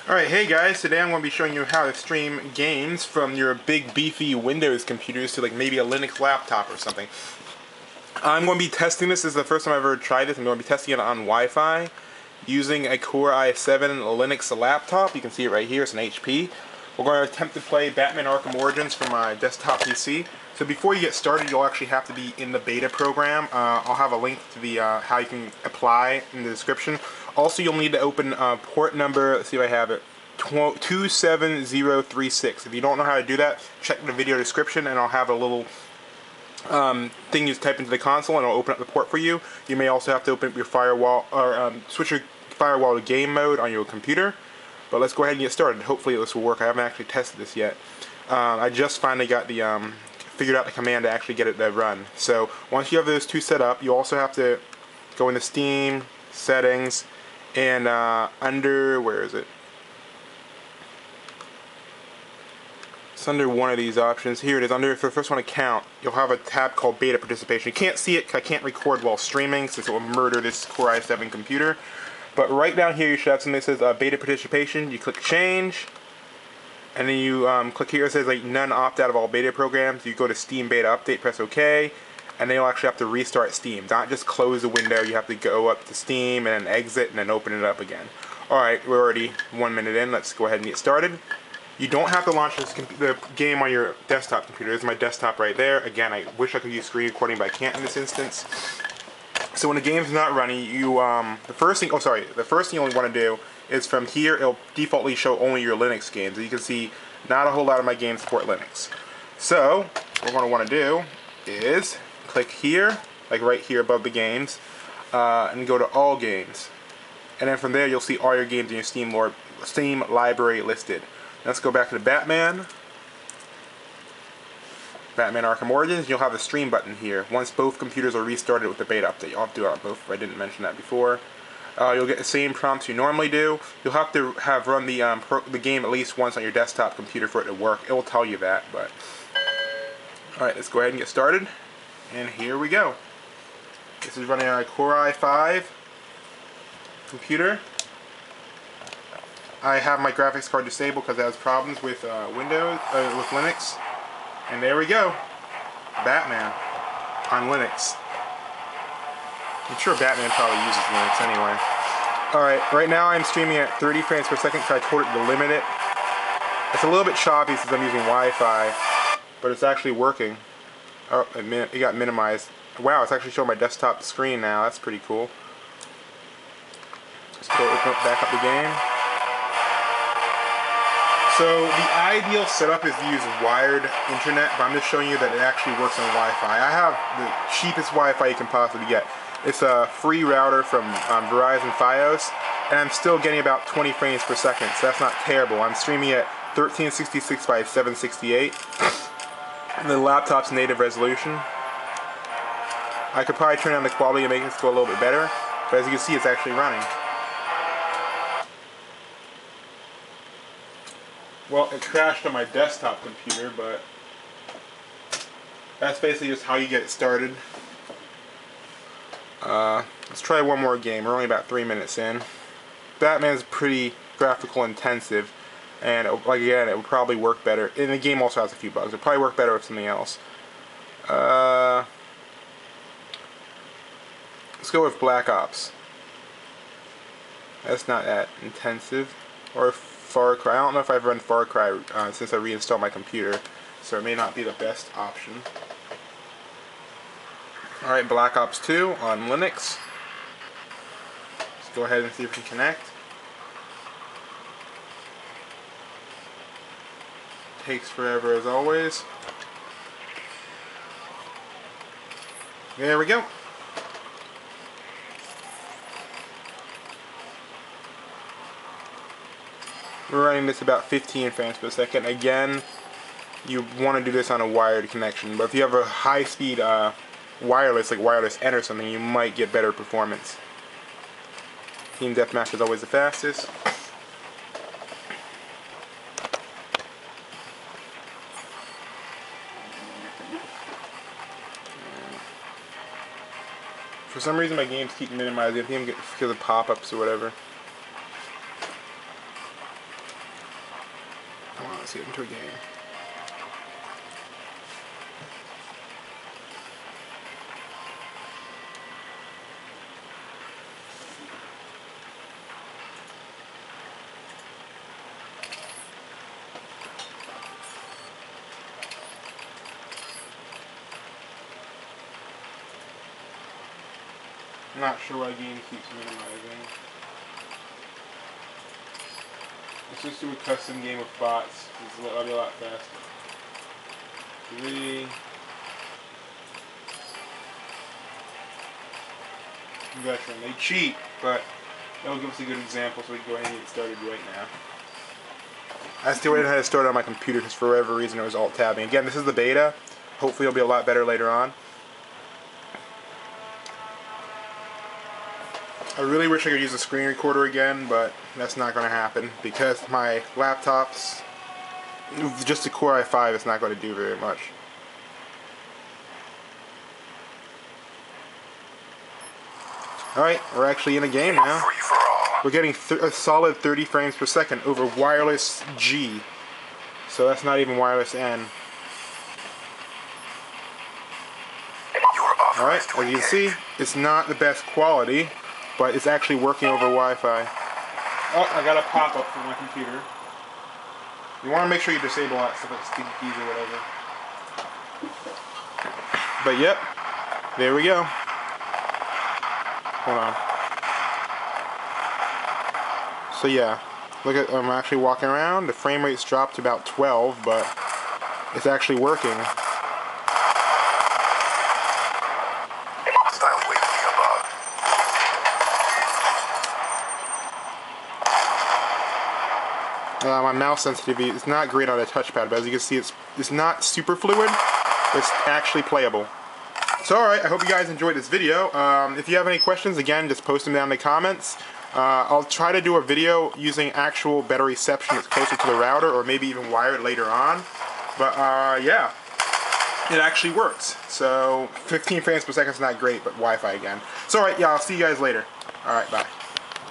Alright, hey guys, today I'm going to be showing you how to stream games from your big beefy Windows computers to like maybe a Linux laptop or something. I'm going to be testing this. This is the first time I've ever tried this. I'm going to be testing it on Wi-Fi using a Core i7 Linux laptop. You can see it right here, it's an HP. We're going to attempt to play Batman Arkham Origins from my desktop PC. So before you get started, you'll actually have to be in the beta program. I'll have a link to the how you can apply in the description. Also, you'll need to open port number, let's see if I have it, 27036. If you don't know how to do that, check the video description and I'll have a little thing you type into the console and it'll open up the port for you. You may also have to open up your firewall or switch your firewall to game mode on your computer. But let's go ahead and get started. Hopefully this will work. I haven't actually tested this yet. I just finally got the figured out the command to actually get it to run. So once you have those two set up, you also have to go into Steam settings and under, where is it? It's under one of these options. Here it is. Under, for the first one, account, you'll have a tab called beta participation. You can't see it because I can't record while streaming since it will murder this Core i7 computer. But right down here you should have something that says beta participation. You click change, and then you click here. It says like none opt out of all beta programs. You go to Steam beta update, press OK, and then you'll actually have to restart Steam. Not just close the window. You have to go up to Steam and then exit and then open it up again. Alright, we're already 1 minute in. Let's go ahead and get started. You don't have to launch the game on your desktop computer. This is my desktop right there. Again, I wish I could use screen recording, but I can't in this instance. So when the game's not running, you the first thing you only want to do is from here it'll defaultly show only your Linux games. As you can see, not a whole lot of my games support Linux. So what we're going to want to do is click here, like right here above the games, and go to all games. And then from there you'll see all your games in your Steam library listed. Let's go back to the Batman Arkham Origins. You'll have a stream button here. Once both computers are restarted with the beta update, you'll have to do it on both if I didn't mention that before. You'll get the same prompts you normally do. You'll have to have run the game at least once on your desktop computer for it to work. It will tell you that, but alright, let's go ahead and get started. And here we go. This is running on a Core i5 computer. I have my graphics card disabled because it has problems with with Linux. And there we go. Batman on Linux. I'm sure Batman probably uses Linux anyway. Alright, right now I'm streaming at 30 frames per second because I told it to limit it. It's a little bit choppy since I'm using Wi-Fi, but it's actually working. Oh, it got minimized. Wow, it's actually showing my desktop screen now. That's pretty cool. Let's go back up the game. So the ideal setup is to use wired internet, but I'm just showing you that it actually works on Wi-Fi. I have the cheapest Wi-Fi you can possibly get. It's a free router from Verizon Fios, and I'm still getting about 20 frames per second, so that's not terrible. I'm streaming at 1366 by 768, and the laptop's native resolution. I could probably turn down the quality and make this go a little bit better, but as you can see, it's actually running. Well, it crashed on my desktop computer, but that's basically just how you get it started. Let's try one more game. We're only about 3 minutes in. Batman's pretty graphical intensive, and like again, it would probably work better. And the game also has a few bugs. It'd probably work better with something else. Let's go with Black Ops. That's not that intensive. Or Far Cry. I don't know if I've run Far Cry since I reinstalled my computer, so it may not be the best option. Alright, Black Ops 2 on Linux. Let's go ahead and see if we can connect. Takes forever as always. There we go. We're running this about 15 frames per second. Again, you want to do this on a wired connection, but if you have a high-speed wireless, like Wireless N or something, you might get better performance. Team Deathmatch is always the fastest. For some reason my games keep minimizing. I think because of pop-ups or whatever. get into a game. I'm not sure why game keeps minimizing. Let's just do a custom game with bots. That'll be a lot faster. 3. Veteran. They cheat, but that'll give us a good example so we can go ahead and get started right now. I still didn't know how to start it on my computer because for whatever reason it was alt-tabbing. Again, this is the beta. Hopefully it'll be a lot better later on. I really wish I could use a screen recorder again, but that's not going to happen because my laptop's just a Core i5. It's not going to do very much. Alright, we're actually in a game now. We're getting a solid 30 frames per second over wireless G. So that's not even wireless N. Alright, as you can see, it's not the best quality, but it's actually working over Wi-Fi. Oh, I got a pop-up from my computer. You want to make sure you disable that stuff like sticky keys or whatever. But yep, there we go. Hold on. So yeah, look at, I'm actually walking around. The frame rate's dropped to about 12, but it's actually working. My mouse sensitivity is not great on a touchpad, but as you can see, it's not super fluid. It's actually playable. So alright, I hope you guys enjoyed this video. If you have any questions, again, just post them down in the comments. I'll try to do a video using actual better reception that's closer to the router, or maybe even wired later on. But yeah, it actually works. So 15 frames per second is not great, but Wi-Fi again. So alright, yeah, I'll see you guys later. Alright, bye.